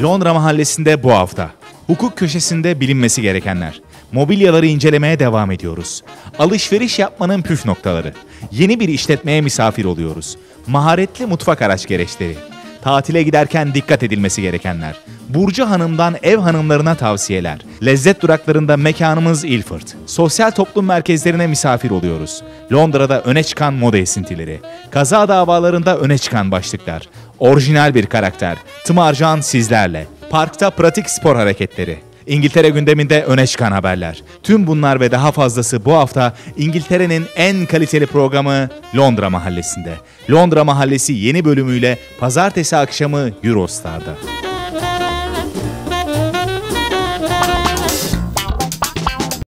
Londra Mahallesi'nde bu hafta. Hukuk köşesinde bilinmesi gerekenler. Mobilyaları incelemeye devam ediyoruz. Alışveriş yapmanın püf noktaları. Yeni bir işletmeye misafir oluyoruz. Maharetli mutfak araç gereçleri. Tatile giderken dikkat edilmesi gerekenler. Burcu Hanım'dan ev hanımlarına tavsiyeler. Lezzet duraklarında mekanımız Ilford. Sosyal toplum merkezlerine misafir oluyoruz. Londra'da öne çıkan moda esintileri. Kaza davalarında öne çıkan başlıklar. Orijinal bir karakter. Tımarcan sizlerle. Parkta pratik spor hareketleri. İngiltere gündeminde öne çıkan haberler. Tüm bunlar ve daha fazlası bu hafta İngiltere'nin en kaliteli programı Londra Mahallesi'nde. Londra Mahallesi yeni bölümüyle pazartesi akşamı Eurostar'da.